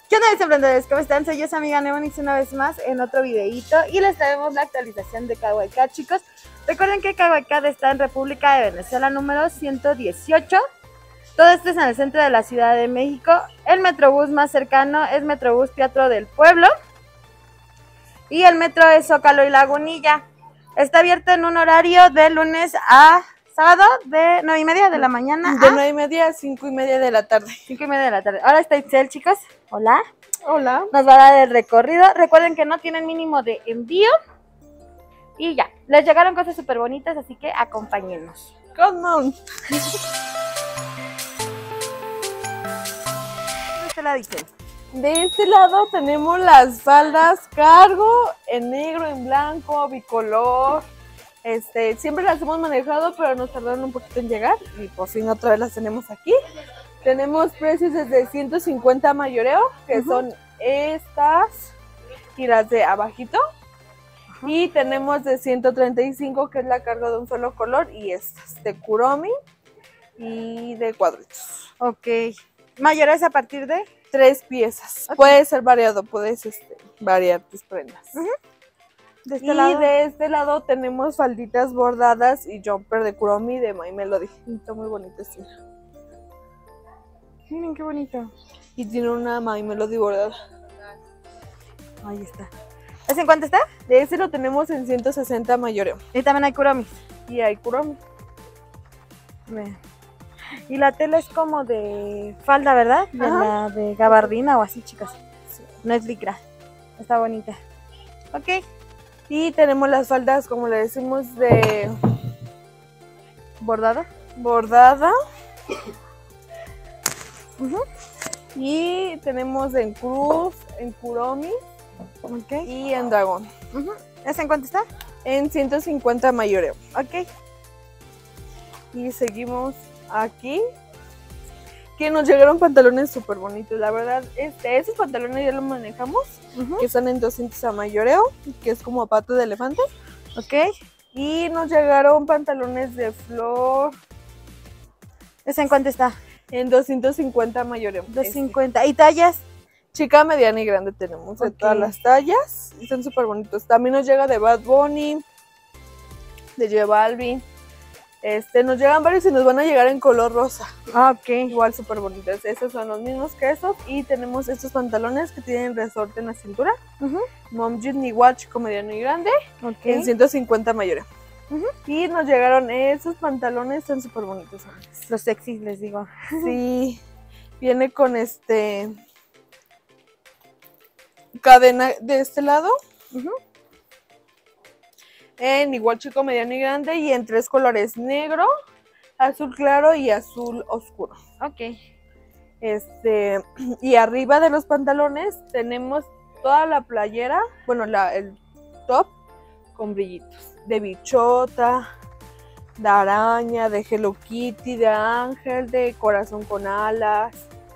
¿Qué onda, mis emprendedores? ¿Cómo están? Soy yo, su amiga Nemonix, una vez más en otro videito y les traemos la actualización de KYK, chicos. Recuerden que KYK está en República de Venezuela número 118. Todo esto es en el centro de la Ciudad de México. El metrobús más cercano es Metrobús Teatro del Pueblo y el metro es Zócalo y Lagunilla. Está abierto en un horario de lunes a sábado de 9:30 de la mañana de 9:30 a 5:30 de la tarde. 5:30 de la tarde. Ahora está Itzel, chicos. Hola. Hola. Nos va a dar el recorrido. Recuerden que no tienen mínimo de envío. Y ya, les llegaron cosas súper bonitas, así que acompáñennos. Come on. De este lado, Itzel. De este lado tenemos las faldas cargo en negro, en blanco, bicolor. Siempre las hemos manejado, pero nos tardaron un poquito en llegar y por fin otra vez las tenemos aquí. Tenemos precios desde 150 mayoreo, que son estas y las de abajito. Y tenemos de 135, que es la carga de un solo color, y estas de Kuromi y de cuadritos. Ok. ¿Mayores a partir de? 3 piezas. Okay. Puede ser variado, puedes variar tus prendas. De este lado. De este lado tenemos falditas bordadas y jumper de Kuromi de My Melody. Está muy bonito este. Miren qué bonito. Y tiene una My Melody bordada. Ahí está. ¿Ese en cuánto está? De ese lo tenemos en 160 mayoreo. Y también hay Kuromi. Y hay Kuromi. Vean. Y la tela es como de falda, ¿verdad? De gabardina o así, chicas. Sí. No es licra. Está bonita. Ok. Y tenemos las faldas, como le decimos, de bordada. Y tenemos en cruz, en Kuromi, y en dragón. ¿Ese en cuánto está? En 150 mayoreo. Ok. Y seguimos aquí, que nos llegaron pantalones súper bonitos. La verdad, esos pantalones ya los manejamos, que están en 200 a mayoreo, que es como pato de elefante. Ok. Y nos llegaron pantalones de flor. ¿Ese en cuánto está? En 250 mayoreo. 250. ¿Y tallas? Chica, mediana y grande tenemos de todas las tallas. Están súper bonitos. También nos llega de Bad Bunny, de J Balvin. Nos llegan varios y nos van a llegar en color rosa. Ok. Igual súper bonitos. Estos son los mismos que estos. Y tenemos estos pantalones que tienen resorte en la cintura. Mom jean igual, chico, mediano y grande. En 150 mayoreo. Y nos llegaron esos pantalones, son súper bonitos. Los sexys, les digo. Sí. Viene con cadena de este lado. En igual chico, mediano y grande, y en 3 colores: negro, azul claro y azul oscuro. Ok. Y arriba de los pantalones tenemos toda la playera, bueno, el top con brillitos, de bichota, de araña, de Hello Kitty, de ángel, de corazón con alas,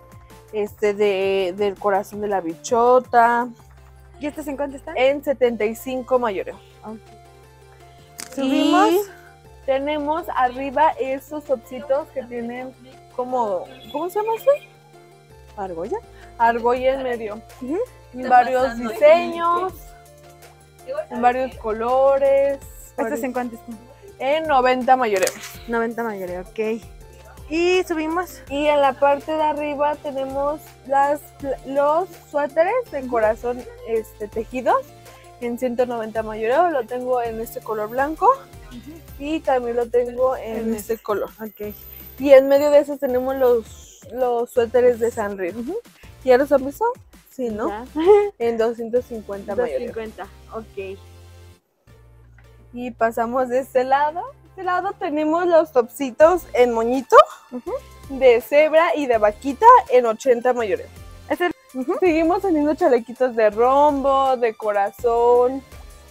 del corazón de la bichota. ¿Y estos en cuánto están? En 75 mayoreo. Okay. Subimos. Y tenemos arriba esos topsitos que tienen como, ¿cómo se llama eso? Argolla. Argolla en medio. En varios diseños, en varios colores. ¿Estos en cuánto están? En 90 mayoreo. 90 mayoreo, ok. Y subimos. Y en la parte de arriba tenemos los suéteres de corazón tejidos. En 190 mayoreo, lo tengo en este color blanco y también lo tengo en este color. Ok. Y en medio de esos tenemos los suéteres de Sanrio. ¿Ya los han visto? Sí, ¿no? Ya. En 250 mayoreo. 250, ok. Y pasamos de este lado. De este lado tenemos los topsitos en moñito, de cebra y de vaquita en 80 mayoreo. Seguimos teniendo chalequitos de rombo, de corazón,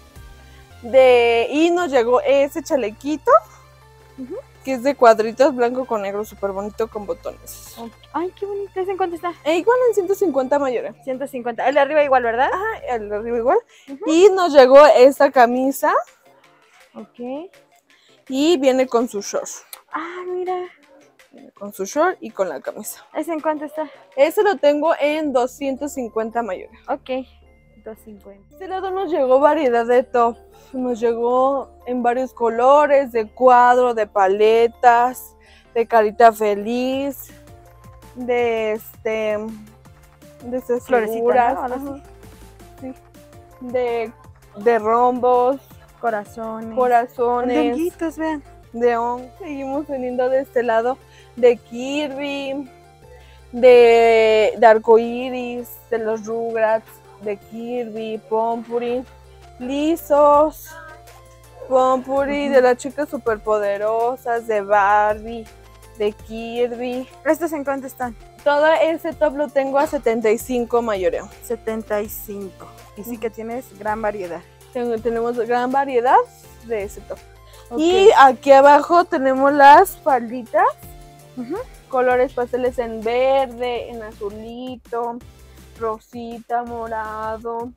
y nos llegó ese chalequito, que es de cuadritos blanco con negro, súper bonito con botones. Ay, qué bonito. ¿Ese en cuánto está? Igual en 150 mayoreo. 150. El de arriba igual, ¿verdad? Ajá, el de arriba igual. Y nos llegó esta camisa. Ok. Y viene con su short. Ah, mira. Viene con su short y con la camisa. ¿Ese en cuánto está? Ese lo tengo en 250 mayores. Ok, 250. Este lado nos llegó variedad de top. Nos llegó en varios colores, de cuadro, de paletas, de carita feliz, de Florecita, figuras, ¿no? Ahora sí. sí, de rombos, Corazones. corazones, De honguitos, vean. de on. Seguimos teniendo de este lado de Kirby, de arcoiris, de los Rugrats, de Kirby, Pompury, lisos, Pompury, de las chicas superpoderosas, de Barbie, de Kirby. ¿Estos en cuánto están? Todo ese top lo tengo a 75 mayoreo. 75. Y sí que tienes gran variedad. Tenemos gran variedad de ese top. Ok. Y aquí abajo tenemos las falditas, Ujú. colores pasteles en verde, en azulito, rosita, morado,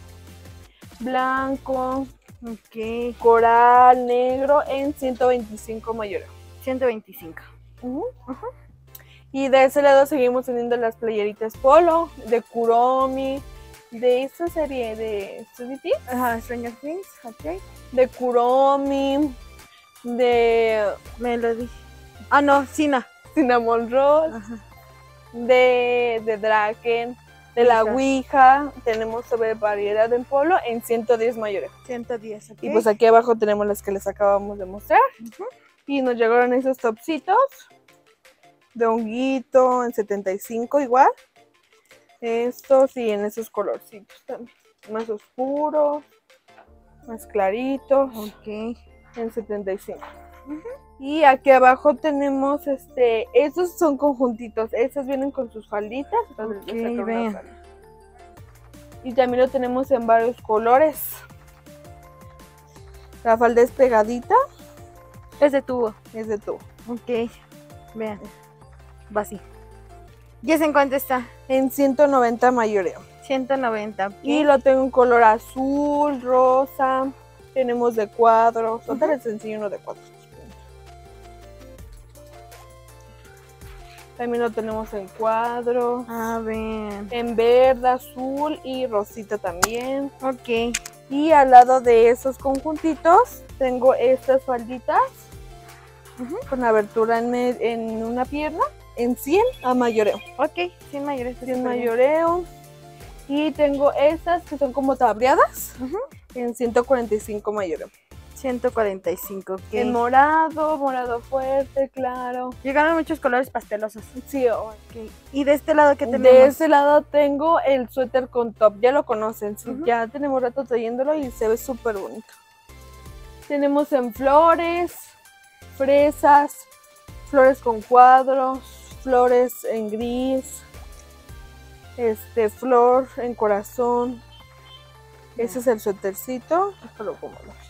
blanco, Ok, coral, negro en 125 mayoreo. 125. Y de ese lado seguimos teniendo las playeritas polo, de Kuromi, de esta serie de Studio Tea, Ajá, Stranger Things, ok. de Kuromi, de Melody. Ah, no, Sina. Cinnamon Roll, Ajá. de Draken, de la Ouija. Ouija. Tenemos sobre variedad en polo en 110 mayores. 110, ok. Y pues aquí abajo tenemos las que les acabamos de mostrar. Ujú. Y nos llegaron esos topsitos de honguito en 75 igual. Estos y en esos colorcitos también. Más oscuros, más claritos, Ok. en 75. Y aquí abajo tenemos estos son conjuntitos. Estos vienen con sus falditas. Entonces les Ok, sacaron una vean. falda. Y también lo tenemos en varios colores. La falda es pegadita, Es de tubo. es de tubo. Ok. Vean. Va así. ¿Y ese en cuánto está? En 190 mayoreo. 190. ok. Y lo tengo en color azul, rosa. Tenemos de cuadros. Ahorita les enseño uno de cuadros. También lo tenemos en cuadro, Ah, ven. en verde, azul y rosita también. Ok. Y al lado de esos conjuntitos tengo estas falditas con abertura en una pierna en 100 a mayoreo. Ok, 100 mayores. 100 mayoreo. Y tengo estas que son como tableadas en 145 mayoreo. 145, ok. En morado fuerte, claro. Llegaron muchos colores pastelosos. Sí, Ok. ¿Y de este lado qué tenemos? de este lado tengo el suéter con top, ya lo conocen, sí, Ujú. ya tenemos rato trayéndolo y se ve súper bonito. Tenemos en flores, fresas, flores con cuadros, flores en gris, flor en corazón. Ese es el suétercito, déjalo como lo-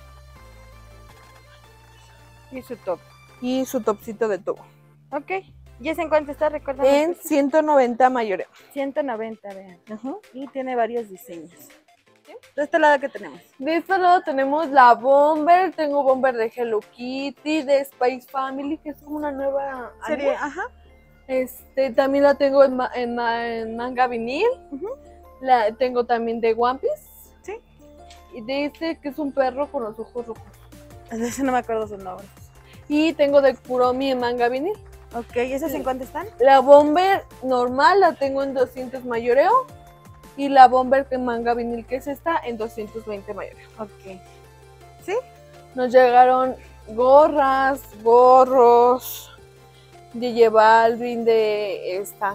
Y su top. y su topcito de tubo. Ok. ¿Y ese en cuánto está? Recuérdame. En 190 mayoreo. 190, vean. Ujú. Y tiene varios diseños. De este lado, ¿qué tenemos? De este lado tenemos la Bomber, tengo Bomber de Hello Kitty, de Spice Family, que es como una nueva Serie, anime. ajá. También la tengo en manga vinil. La tengo también de One Piece. Sí. Y de que es un perro con los ojos rojos. De ese no me acuerdo su nombre. Y tengo de Kuromi en manga vinil. Ok, ¿y esos en cuánto están? La Bomber normal la tengo en 200 mayoreo. Y la Bomber en manga vinil, que es esta, en 220 mayoreo. Ok. ¿Sí? Nos llegaron gorras, gorros, DJ Balvin, de esta.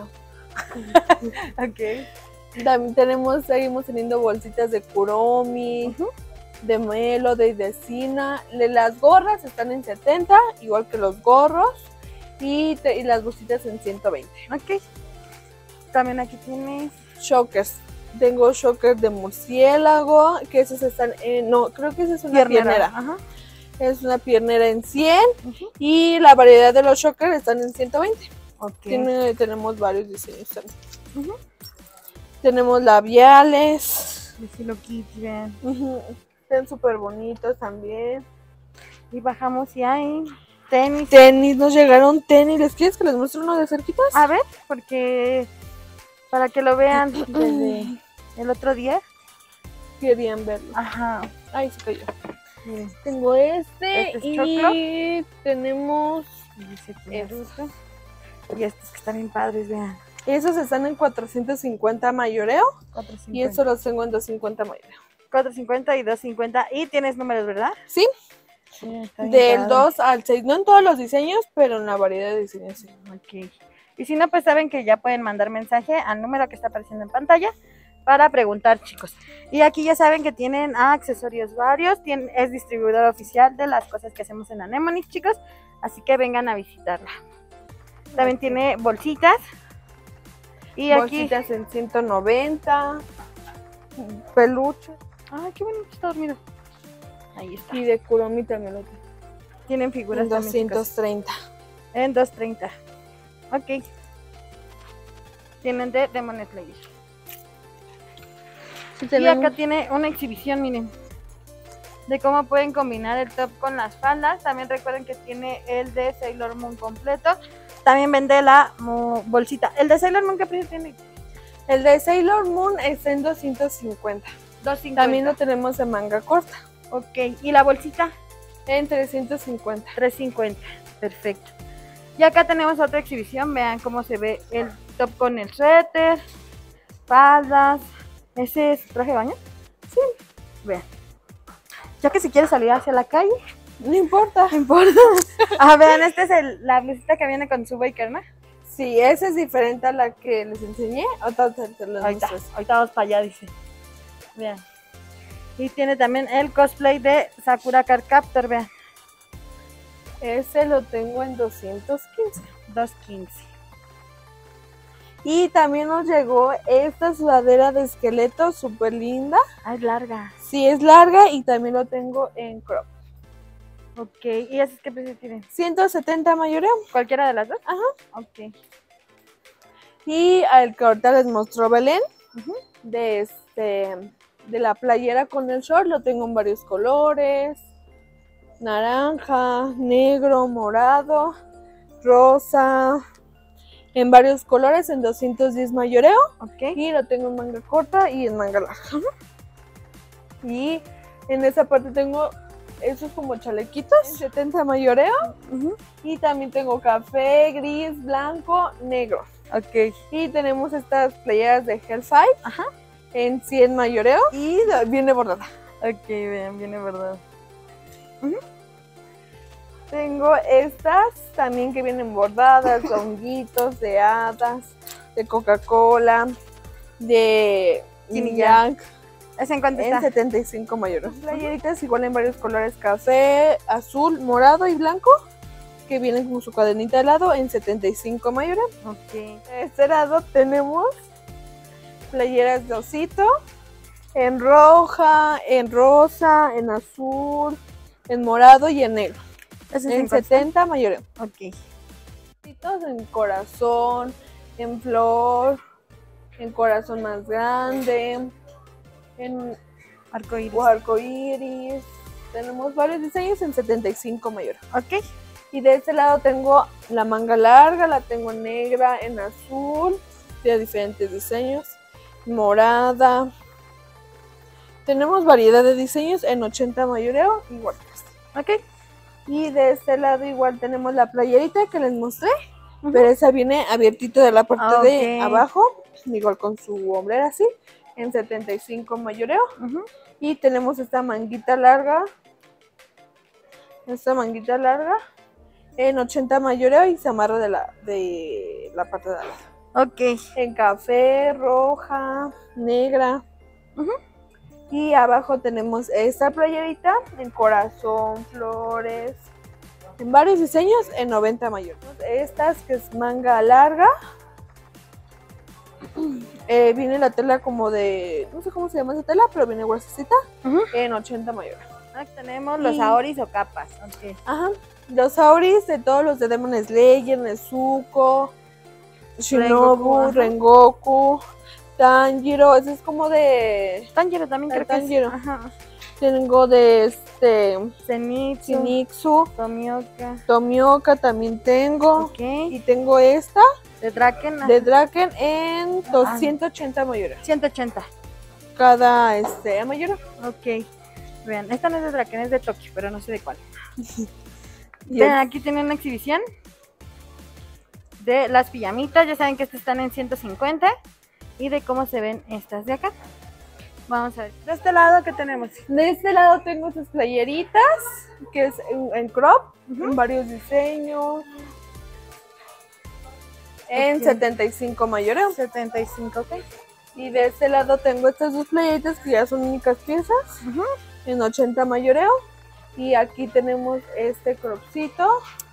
Ok. También seguimos teniendo bolsitas de Kuromi, de Melody, de Sina. Las gorras están en 70, igual que los gorros. Y las bolsitas en 120. Ok. También aquí tienes. Shockers. Tengo shockers de murciélago, que esos están en... No, creo que esa es una piernera. Ajá. Es una piernera en 100 Ujú. y la variedad de los shockers están en 120. Ok. Tenemos varios diseños también. Ujú. Tenemos labiales. De Hello Kitty, vean. Están súper bonitos también. Y bajamos y hay Tenis. Tenis, nos llegaron tenis. ¿Les quieres que les muestre uno de cerquitas? A ver, porque para que lo vean desde el otro día. Querían verlo. Ajá. Ay, se cayó. Miren, Tengo este Este es y tenemos dice que es este. y estos que están bien padres, vean. Esos están en 450 mayoreo 450. y estos los tengo en 250 mayoreo. 450 y 250. Y tienes números, ¿verdad? Sí, Sí, está bien del padre. 2 al 6, no en todos los diseños, pero en la variedad de diseños sí. Ok. Y si no, pues saben que ya pueden mandar mensaje al número que está apareciendo en pantalla para preguntar, chicos. Y aquí ya saben que tienen accesorios varios, es distribuidor oficial de las cosas que hacemos en Anemone, chicos, así que vengan a visitarla. También tiene bolsitas. Y Bolsitas en 190, peluche aquí... Ay, qué bonito está dormido. Ahí está. y de Kuromi también lo tengo. Tienen figuras En también, chicos. 230. En 230. Ok. Tienen de Demon Slayer. Y acá tiene una exhibición, miren, de cómo pueden combinar el top con las faldas. También recuerden que tiene el de Sailor Moon completo. También vende la bolsita. ¿El de Sailor Moon qué precio tiene? El de Sailor Moon está en 250. 250. También lo tenemos en manga corta, Ok. ¿Y la bolsita? en 350. 350. Perfecto. Y acá tenemos otra exhibición. Vean cómo se ve el top con el suéter, faldas. ¿Ese es traje de baño? Sí. Vean. Ya que si quieres salir hacia la calle, No importa. no importa. Vean, esta es la blusita que viene con su Baker, ¿no? Sí, esa es diferente a la que les enseñé. Ahorita te las Ahorita muestro. vamos para allá, dice. Vean. Y tiene también el cosplay de Sakura Card Captor, vean. Ese lo tengo en 215. 215. Y también nos llegó esta sudadera de esqueleto súper linda. Es larga. Sí, es larga y también lo tengo en crop. Ok. ¿Y esas qué precio tienen? 170 mayoreo. ¿Cualquiera de las dos? Ajá. Ok. Y al que ahorita les mostró Belén, Ujú. de la playera con el short, lo tengo en varios colores. Naranja, negro, morado, rosa, en varios colores, en 210 mayoreo. Ok. Y lo tengo en manga corta y en manga larga. Y en esa parte tengo esos como chalequitos, en 70 mayoreo. Ujú. Y también tengo café, gris, blanco, negro. Ok. Y tenemos estas playeras de Hellfire, Ajá. en 100 mayoreo y viene bordada. Ok, vean, viene verdad. Tengo estas también que vienen bordadas, de honguitos, de hadas, de Coca-Cola, de Yin Yang, ¿Ese en cuánto en está? 75 mayoreo. Playeritas igual en varios colores, café, azul, morado y blanco, que vienen con su cadenita de lado en 75 mayoreo. Ok. De este lado tenemos playeras de osito, en roja, en rosa, en azul, en morado y en negro. ¿Ese En 70 mayoreo. Ok. Ositos en corazón, en flor, en corazón más grande, en Arcoíris. arcoíris. Tenemos varios diseños en 75 mayoreo. Ok. Y de este lado tengo la manga larga, la tengo en negra, en azul, de diferentes diseños, morada. Tenemos variedad de diseños en 80 mayoreo, igual que este. Ok. Y de este lado igual tenemos la playerita que les mostré, Ujú. pero esa viene abiertita de la parte de Ok. abajo, igual con su hombrera así, en 75 mayoreo. Ujú. Y tenemos esta manguita larga en 80 mayoreo y se amarra de la parte de abajo. Ok. En café, roja, negra. Ujú. Y abajo tenemos esta playerita en corazón, flores, en varios diseños en 90 mayor. Estas que es manga larga. Viene la tela como de, no sé cómo se llama esa tela, pero viene gruesita, Ujú. en 80 mayor. Aquí tenemos los Y- aoris o capas. Ok. Ajá. Los auris de todos los de Demon Slayer, Nezuko, Shinobu, Rengoku, ajá. Rengoku, Tanjiro, ese es como de Tanjiro también El creo que es. Tanjiro. Ajá. Tengo de Zenitsu, Zenitsu, Tomioka, también tengo. ok. Y tengo esta De Draken, de Draken en 280 mayores. 180. Cada mayor. Ok. Vean, esta no es de Draken, es de Tokio, pero no sé de cuál. Vean, aquí tienen una exhibición de las pijamitas. Ya saben que estas están en 150. Y de cómo se ven estas de acá. Vamos a ver. De este lado, ¿qué tenemos? De este lado tengo esas playeritas, que es en crop, en varios diseños. En 75 mayoreo. 75, ok. Y de este lado tengo estas dos playeritas que ya son únicas piezas. En 80 mayoreo. Y aquí tenemos este cropcito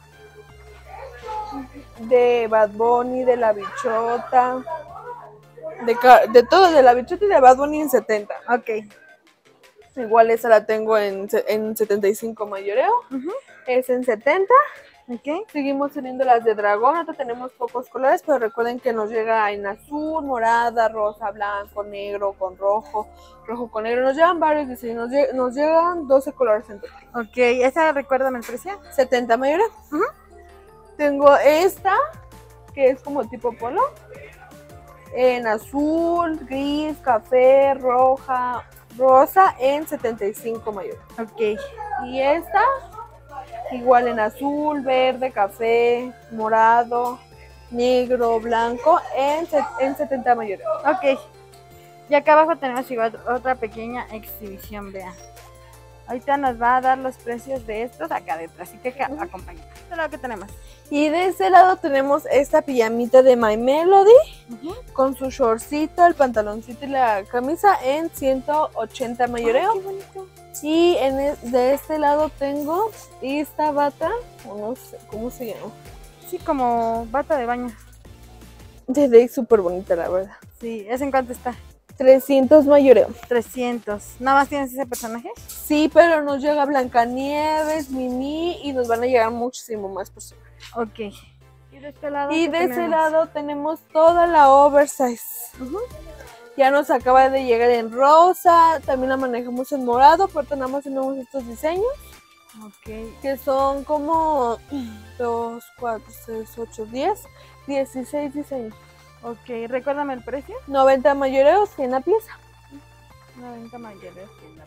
de Bad Bunny, de la bichota, de todo, de la bichota y de Bad Bunny en 70. Ok. Igual esa la tengo en 75 mayoreo. Es en 70. Ok. Seguimos teniendo las de dragón. Ahorita tenemos pocos colores, pero recuerden que nos llega en azul, morada, rosa, blanco, negro con rojo, rojo con negro. Nos llegan varios diseños. Nos llegan 12 colores en total. Ok, ¿esa recuérdame el precio? 70 mayoreo. Tengo esta, que es como tipo polo, en azul, gris, café, roja, rosa, en 75 mayoreo. Ok. Y esta, igual en azul, verde, café, morado, negro, blanco, en 70 mayoreo. Ok. Y acá abajo tenemos igual otra pequeña exhibición, vean. Ahorita nos va a dar los precios de estos acá detrás, así que acompáñenme. Esto es lo que tenemos. Y de este lado tenemos esta pijamita de My Melody, con su shortcito, el pantaloncito y la camisa en 180 mayoreo. Ay, qué bonito. Y de este lado tengo esta bata, no sé cómo se llama. Sí, como bata de baño. De Day, súper bonita la verdad. Sí, ¿es en cuánto está? 300 mayoreo. 300. ¿Nada más tienes ese personaje? Sí, pero nos llega Blancanieves, Mimi y nos van a llegar muchísimo más personas. Ok. ¿Y de este lado? Y qué de ese tenemos? lado tenemos toda la oversize. Ya nos acaba de llegar en rosa, también la manejamos en morado, pero nada más tenemos estos diseños. Ok. Que son como 2, 4, 6, 8, 10, 16 diseños. Ok, recuérdame el precio. 90 mayoreos, 100 la pieza. 90 mayores.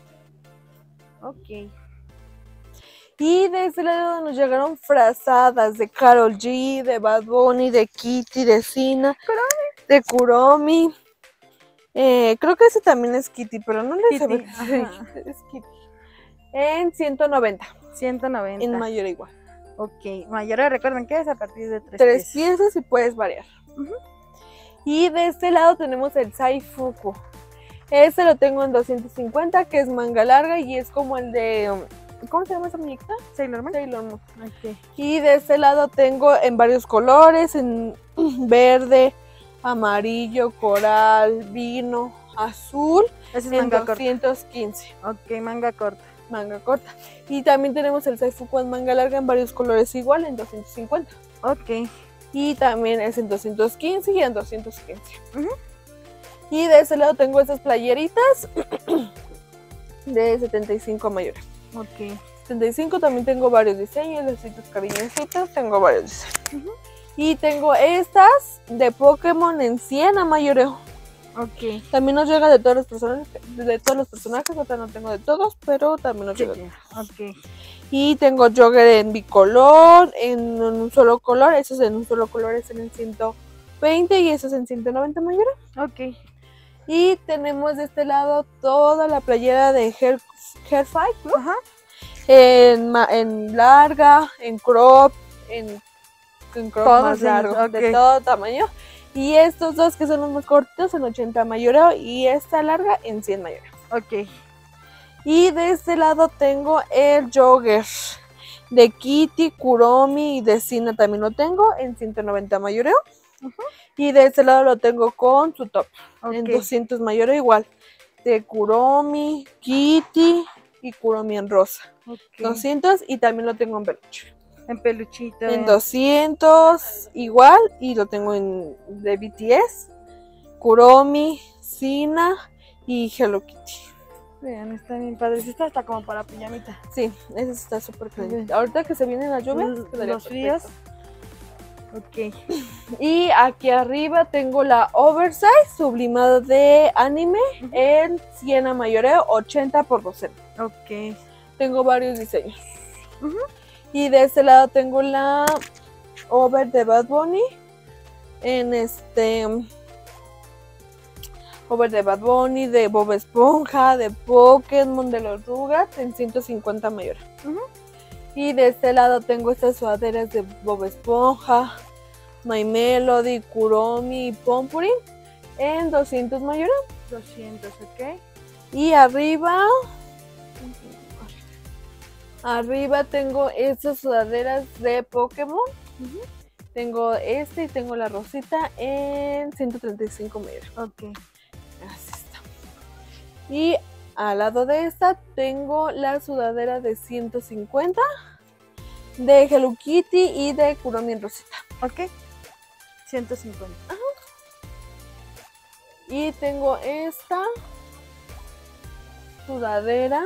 Ok. Y de este lado nos llegaron frazadas de Karol G, de Bad Bunny, de Kitty, de Sina, de Kuromi. Creo que ese también es Kitty, pero no le sé. Es Kitty. En 190. 190. En mayor igual. Ok, mayores recuerden que es a partir de 3 3 piezas y puedes variar. Y de este lado tenemos el Saifuku. Este lo tengo en 250, que es manga larga y es como el de... ¿Cómo se llama esa muñequita? Sailor Moon. Sailor Moon. Ok. Y de este lado tengo en varios colores, en verde, amarillo, coral, vino, azul, Ese es en manga corta. 215. Ok, manga corta. Manga corta. Y también tenemos el Saifuku en manga larga en varios colores igual, en 250. Ok. Y también es en 215 y en 215. Y de ese lado tengo estas playeritas de 75 mayores. Ok. 75 también tengo varios diseños, estas cariñositas, tengo varios diseños. Y tengo estas de Pokémon en 100 a mayoreo. Ok. También nos llega de todos los personajes, ahorita no tengo de todos, pero también nos llega. Ok. Y tengo jogger en bicolor, en un solo color, esos en un solo color es en 120 y esos en 190 mayoreo. Ok. Y tenemos de este lado toda la playera de Hair Fight, ¿no? Ajá. En larga, en crop, en crop Todos más largo, ok. de todo tamaño. Y estos dos que son los más cortos en 80 mayoreo y esta larga en 100 mayoreo. Ok. Y de este lado tengo el jogger de Kitty, Kuromi y de Sina también lo tengo en 190 mayoreo. Y de este lado lo tengo con su top en 200 mayoreo igual. De Kuromi, Kitty y Kuromi en rosa. 200 y también lo tengo en peluche. En peluchito. En 200 igual y lo tengo en de BTS, Kuromi, Sina y Hello Kitty. Vean, está bien padre. Esta está como para pijamita. Sí, esa está súper Ok. caliente. Ahorita que se vienen las lluvias, quedaría Los fríos. perfecto. Ok. Y aquí arriba tengo la oversize sublimada de anime en siena mayoreo 80 por docena. Ok. Tengo varios diseños. Ujú. Y de este lado tengo la over de Bad Bunny en over de Bad Bunny, de Bob Esponja, de Pokémon, de los Rugrats en 150 mayor. Ujú. Y de este lado tengo estas sudaderas de Bob Esponja, My Melody, Kuromi y Pompurin en 200 mayor. 200, ok. Y arriba tengo estas sudaderas de Pokémon. Tengo y tengo la rosita en 135 mayor. Ok. Así está. Y al lado de esta tengo la sudadera de 150 de Hello Kitty y de Kuromi en rosita. Ok. 150. Y tengo esta sudadera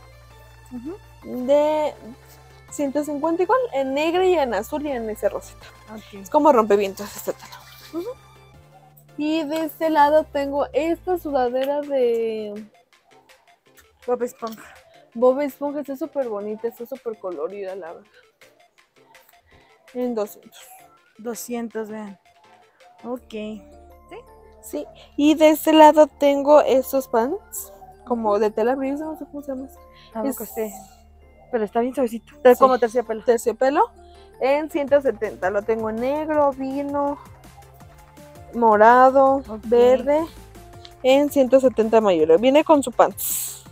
de 150 igual, en negro y en azul y en ese rosita. Ok. Es como rompevientos este tono. Y de este lado tengo esta sudadera de Bob Esponja. Bob Esponja. Está súper bonita, está súper colorida, la verdad. En 200. 200, vean. Ok. Sí. Y de este lado tengo estos pants, como de tela gris, no sé cómo se llama. Tampoco Es- sé. Pero está bien suavecito. Sí. Como terciopelo. Terciopelo en 170. Lo tengo en negro, vino, morado, Ok. verde en 170 mayor. Viene con su pants.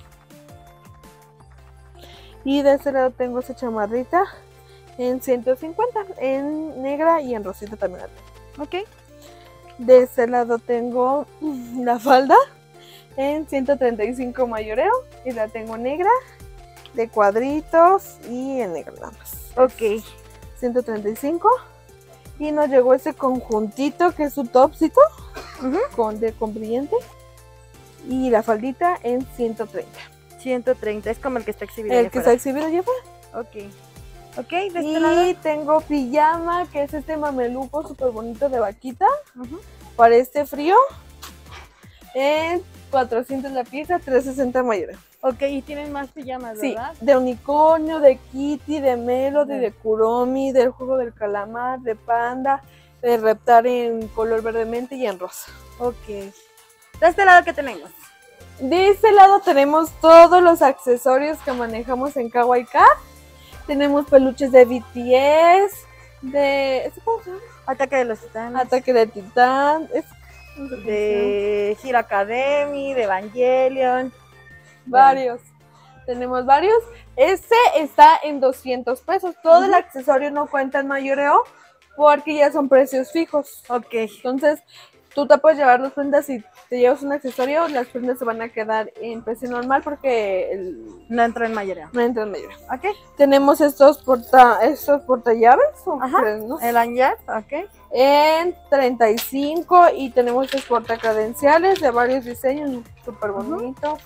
Y de este lado tengo esta chamarrita en 150, en negra y en rosita también la tengo. Ok. De este lado tengo la falda en 135 mayoreo y la tengo negra, de cuadritos y en negro nada más. Ok. 135. Y nos llegó ese conjuntito que es su topcito con brillante. Y la faldita en 130. 130. Es como el que está exhibido. El allá que está afuera. exhibido allá afuera. Ok. Ok, de este Y lado. tengo pijama, que es este mameluco súper bonito de vaquita. Ujú. Para este frío. En 400 la pieza, 360 mayor. Ok, y tienen más pijamas, Sí, ¿verdad? de unicornio, de Kitty, de Melody, Ya. de Kuromi, del juego del calamar, de panda, de reptar en color verde mente y en rosa. Ok. De este lado, ¿qué tenemos? De este lado tenemos todos los accesorios que manejamos en Kawaii Car. Tenemos peluches de BTS, de ¿este cómo se llama? Ataque de los Titanes. Ataque de Titán, De Hero Academy, de Evangelion. varios. Tenemos varios. Este está en 200 pesos. Todo el accesorio no cuenta en mayoreo porque ya son precios fijos. Ok. Entonces, tú te puedes llevar las prendas. Si te llevas un accesorio, las prendas se van a quedar en precio normal porque No entro en mayoreo. no entra en mayoreo. Ok. Tenemos estos portallaves, ¿o Ajá. qué? No sé. El lanyard, ok. En 35 y tenemos estos portacadenciales de varios diseños, súper bonito.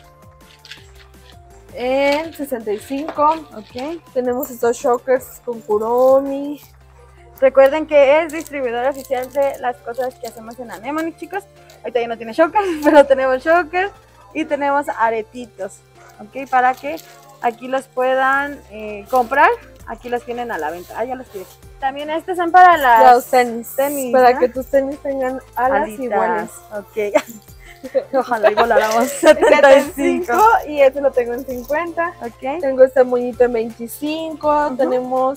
En 65, Ok. tenemos estos shockers con Kuromi. Recuerden que es distribuidor oficial de las cosas que hacemos en Anemone, chicos. Ahorita ya no tiene shockers, pero tenemos shockers y tenemos aretitos, ok, para que aquí los puedan comprar. Aquí los tienen a la venta. Ah, ya los tienen. También estos son para Los tenis, para ¿no? que tus tenis tengan alas Alitas. iguales. Ok. Ojalá y voláramos 75. 75 y este lo tengo en 50. Ok. Tengo este moñito en 25. Tenemos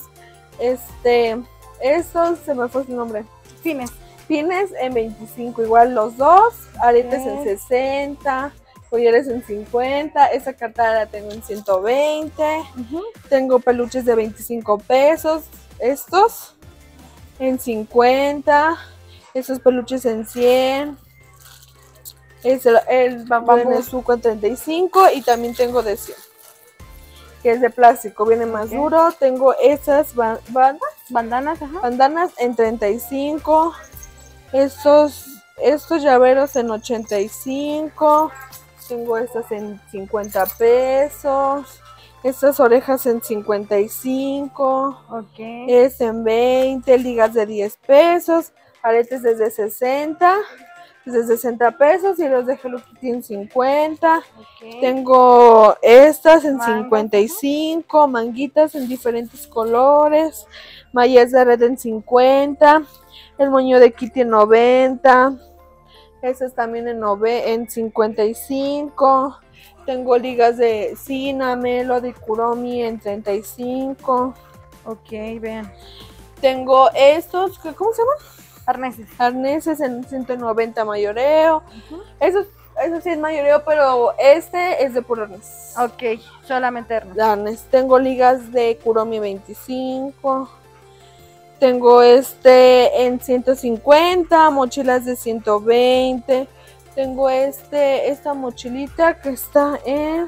estos, se me fue su nombre. Fines. Pines en 25 igual los dos. Aretes en 60. Collares en 50. Esta cartera la tengo en 120. Tengo peluches de 25 pesos. Estos en 50. Estos peluches en 100. El bambú de Nezuko en 35 y también tengo de 100, que es de plástico, viene más duro. Tengo esas Bandanas, ajá. bandanas en 35, estos llaveros en 85, Tengo estas en 50 pesos. Estas orejas en 55. Ok. Es en 20. Ligas de 10 pesos. Aretes desde 60. Desde 60 pesos. Y los de Hello Kitty en 50. Ok. Tengo estas en Mangas, 55. Manguitas en diferentes colores. Mallas de red en 50. El moño de Kitty en 90. Estas también en 55. Tengo ligas de Sina, Melody, Kuromi en 35. Ok, vean. Tengo estos, ¿cómo se llaman? Arneses. Arneses en 190 mayoreo. Eso sí es mayoreo, pero este es de puro arnés. Ok, solamente arnés. Arnés. Tengo ligas de Kuromi 25. Tengo en 150, mochilas de 120. Tengo esta mochilita que está en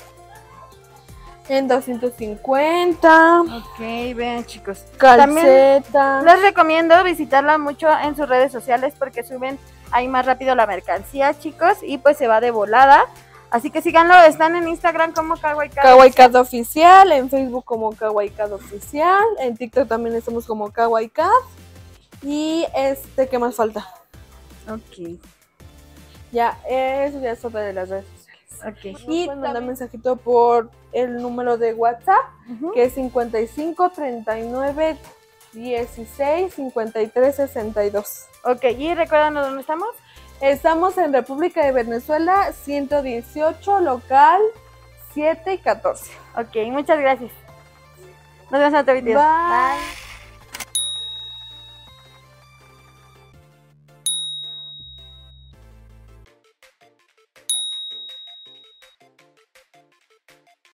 250. Ok, vean chicos. Calceta. Les recomiendo visitarla mucho en sus redes sociales porque suben ahí más rápido la mercancía, chicos, y pues se va de volada. Así que síganlo, están en Instagram como Kawaii Cat. Kawaii Cat Oficial, en Facebook como Kawaii Cat Oficial, en TikTok también estamos como Kawaii Cat. Y ¿qué más falta? Ok. Ya, eso ya es sobre de las redes sociales. Ok. Y mandar mensajito por el número de WhatsApp, que es 55 39 16 53 62. Ok, y recuérdanos dónde estamos. Estamos en República de Venezuela, 118, local 7 y 14. Ok, muchas gracias. Nos vemos en otro video. Bye.